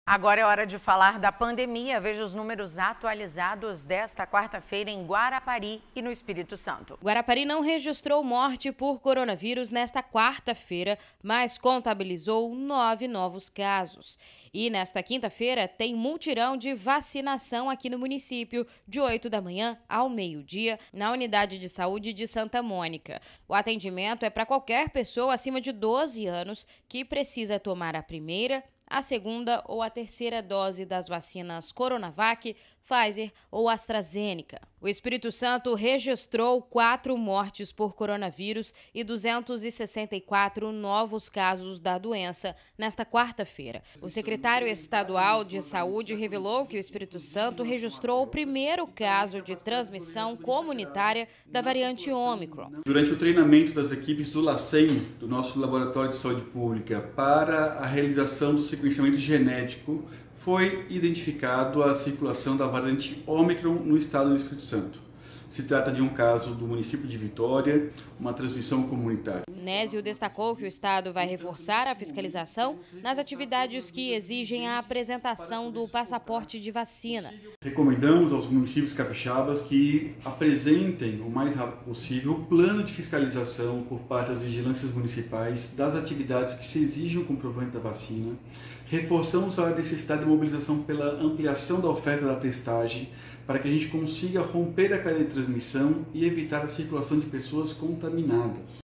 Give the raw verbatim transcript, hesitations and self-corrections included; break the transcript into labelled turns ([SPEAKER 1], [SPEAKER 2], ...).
[SPEAKER 1] Agora é hora de falar da pandemia. Veja os números atualizados desta quarta-feira em Guarapari e no Espírito Santo.
[SPEAKER 2] Guarapari não registrou morte por coronavírus nesta quarta-feira, mas contabilizou nove novos casos. E nesta quinta-feira tem mutirão de vacinação aqui no município, de oito da manhã ao meio-dia, na Unidade de Saúde de Santa Mônica. O atendimento é para qualquer pessoa acima de doze anos que precisa tomar a primeira, a segunda ou a terceira dose das vacinas Coronavac, Pfizer ou AstraZeneca. O Espírito Santo registrou quatro mortes por coronavírus e duzentos e sessenta e quatro novos casos da doença nesta quarta-feira. O secretário estadual de Saúde revelou que o Espírito Santo registrou o primeiro caso de transmissão comunitária da variante Ômicron.
[SPEAKER 3] Durante o treinamento das equipes do LACEN, do nosso Laboratório de Saúde Pública, para a realização do sequenciamento genético, foi identificado a circulação da variante Ômicron no estado do Espírito Santo. Se trata de um caso do município de Vitória, uma transmissão comunitária.
[SPEAKER 2] Nésio destacou que o estado vai reforçar a fiscalização nas atividades que exigem a apresentação do passaporte de vacina.
[SPEAKER 3] Recomendamos aos municípios capixabas que apresentem o mais rápido possível o plano de fiscalização por parte das vigilâncias municipais das atividades que se exigem o comprovante da vacina. Reforçamos a necessidade de mobilização pela ampliação da oferta da testagem para que a gente consiga romper a cadeia de transmissão e evitar a circulação de pessoas contaminadas.